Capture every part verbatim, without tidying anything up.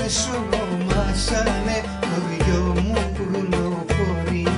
σ' ονομάσανε χωριό μου κουρνοχωρί.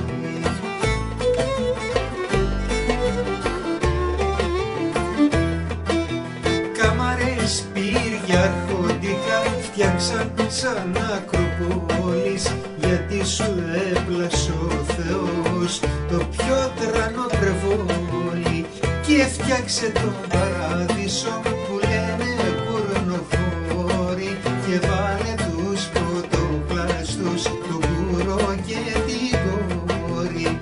Κάμαρες, πύρια, αρχοντικά φτιάξαν σαν Ακροπόλης, γιατί σου έπλασε ο Θεός το πιο τρανό πρεβόλι και έφτιαξε τον παράδεισο που λένε κουρνοφόρη και βάλε τους πρωτοκλάστους του κουρό και την κόρη.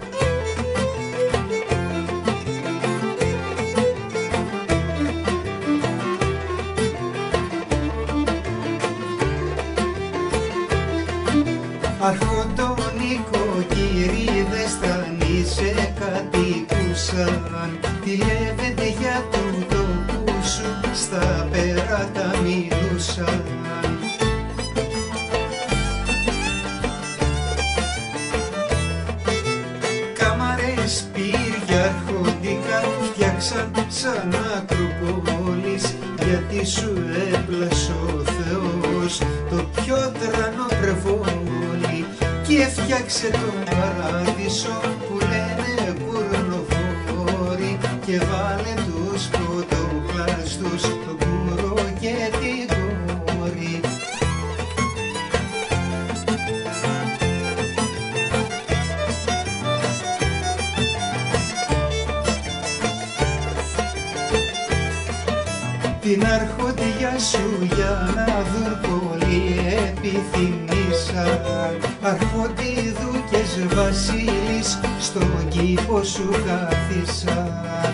Αρχοντονικοκυρίδες στα νησέ κατοικούσαν, τη λεβεντεγιά του τόπου σου στα περάτα μιλούσαν. Κάμαρες, πύρια, αρχοντικά φτιάξαν σαν Ακροπόλης, γιατί σου έπλασε ο Θεός το πιο τρανό πρεβόλι και έφτιαξε τον παράδεισο που λένε κουρνοφόρη και βάλε τους πρωτοκλάστους τον κουρό και την κόρη. Την αρχοντιά σου για να δουν πολύ επιθυμήσαν, αρχοντίδουκες βασίλης στον κήπο σου κάθισαν.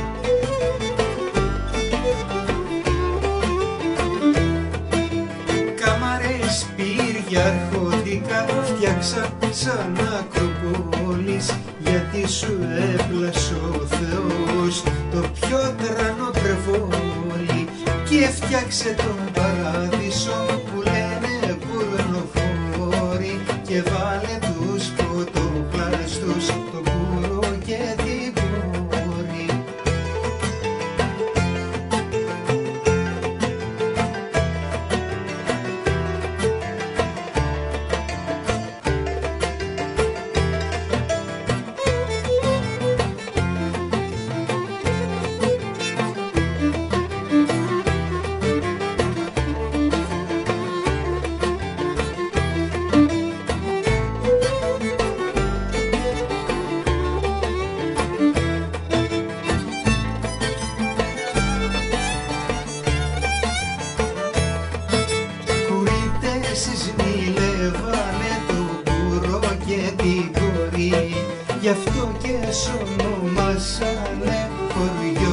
Κάμαρες, πύρια, αρχοντικά φτιάξαν σαν Ακροπόλης, γιατί σου έπλασε ο Θεός το πιο τρανό πρεβόλι και έφτιαξε τον παράδεισο που λένε κουρνοφόρη και βάλε τους πρωτοκλάστους τον κουρό και την κόρη. Γι' αυτό και σ' ονομάσανε χωριό